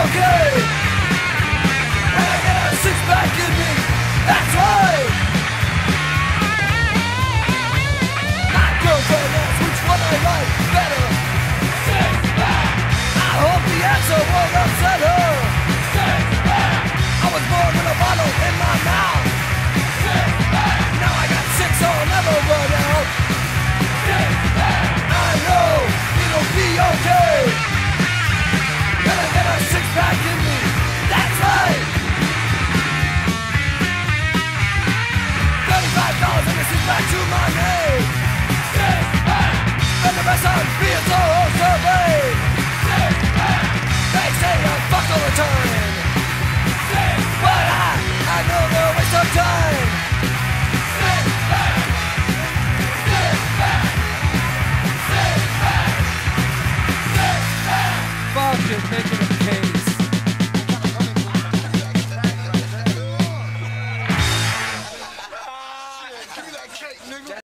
okay. And I get a six-pack in me, that's right. My girlfriend asks which one I like better. Six-pack. I hope the answer won't upset her. Six-pack. I was born with a bottle in my mouth. Six-pack. Now I got six, so I'll never run out. Six-pack. I know it'll be okay. Gonna get a six-pack in me, that's right. $35 and a six-pack to my name. Six-pack. And the rest on being so surveyed. Six-pack. They say I'm fucked all the time. Six-pack. But I know they're a waste of time. Six-pack. Six-pack. Six-pack. Six-pack. Fuck it, make it a